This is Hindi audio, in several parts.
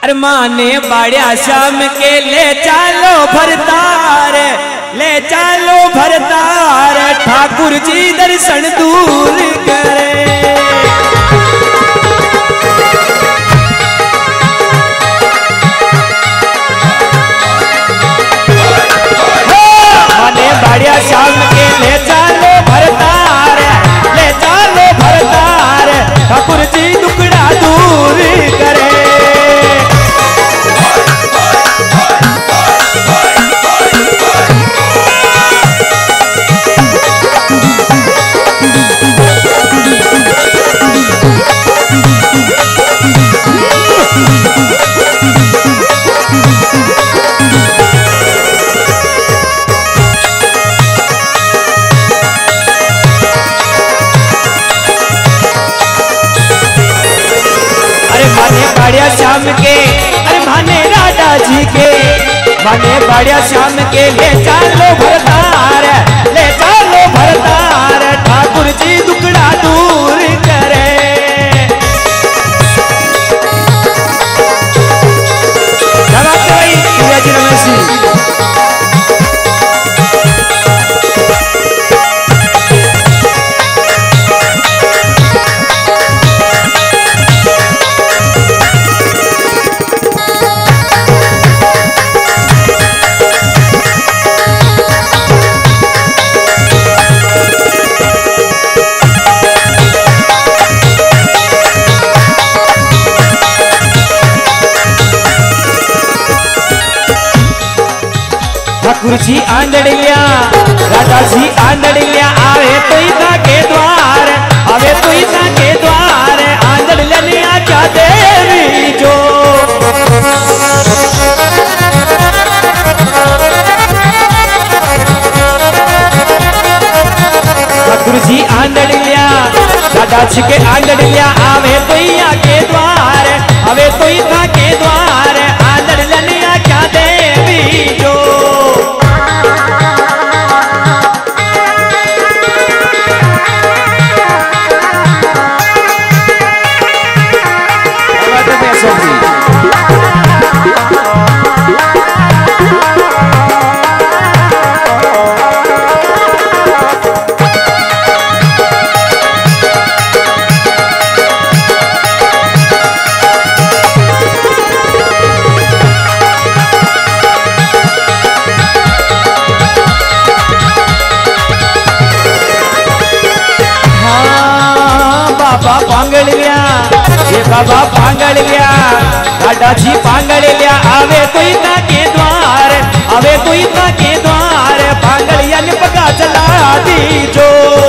अरे माने बाड़िया शाम के ले चालो भरतार, ले चालो भरतार, ठाकुर जी दर्शन दूर करे। माने बाड़िया शाम के ले चालो भरतार, ले चालो भरतार, ठाकुर जी दुखड़ा दूर करे। बाड़िया शाम के अरे माने राजा जी के, माने बाड़िया शाम के ले चालो भरतार, ले चालो भरतार, ठाकुर जी दुखड़ा दूर करे। ठाकुर जी आंदड़िया, राजा जी आंदड़िया, आवे तो इता के द्वार, आवे तो इता के द्वार, आंदड़ लेने आजा देवी जो। ठाकुर जी आंदड़िया, राजा जी के आंदड़िया, आवे तो इया के द्वार, आवे तो इता के द्वार, आंदड़ लेने आजा देवी जो। बाबा पांगड़ लिया, दादा जी पांगड़ लिया, आवे तो इतना के द्वार, आवे तो इतना के द्वार, पांगड़िया ने पका चला दी जो।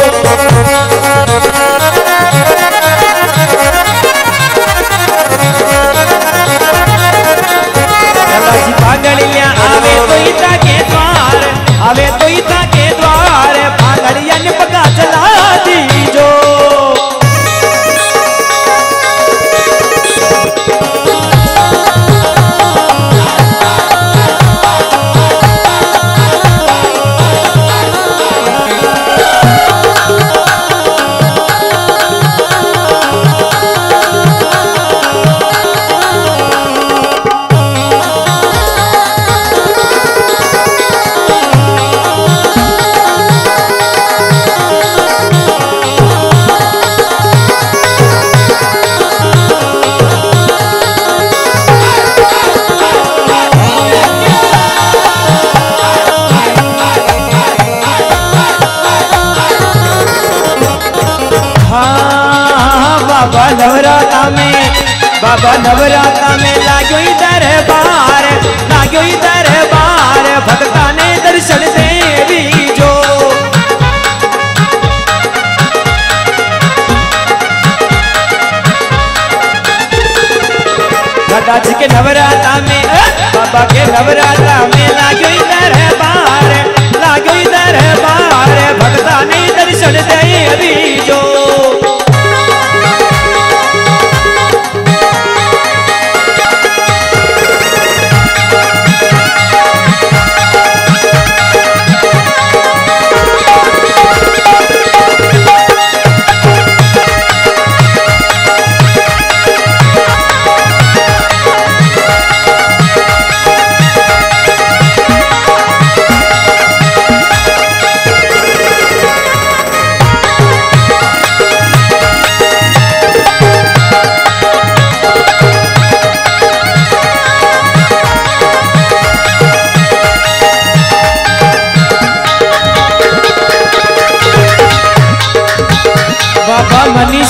दादा जी पांगड़ लिया, आवे तो इतना के द्वार, आवे तो इतना के द्वार, पांगड़िया ने पका चला दी जो। बाबा नवराता में लाग्यो दरबार, लाग्यो दरबार, भक्ता ने दर्शन देवी जो। दादा जी के नवराता में, बाबा के नवराता में लाग्यो दरबार, लाग्यो दरबार, भक्ता ने दर्शन देवी जो।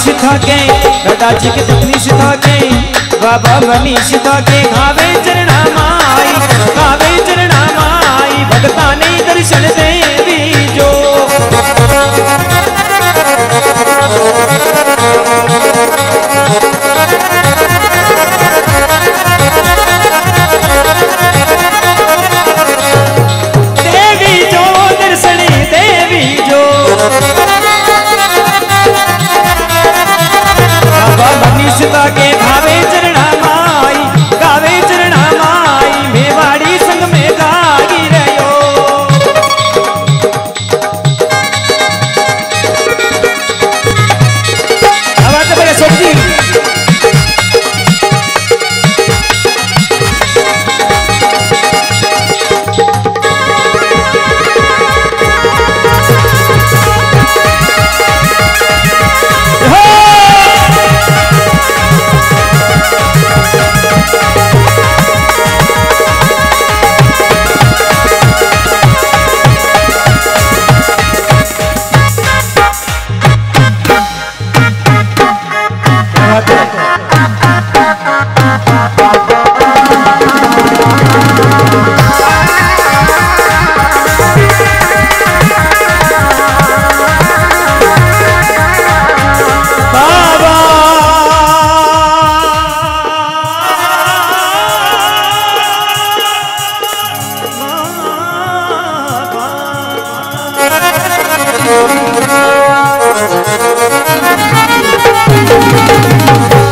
मनीष था के दादाजी के तकनीश था के बाबा मनीष था के गावे चरणा माई गावे चरणा माई भगता ने दर्शन देवी जो देवी जो दर्शन देवी जो बाबा मनीष था के भावे चरणा माई गावे चरणा माई मेवाड़ी संग में गागी रहो आवाज बड़े सोची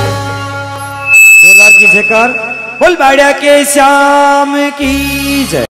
जोरदार की जयकार बोल बाड़ा के श्याम की जय।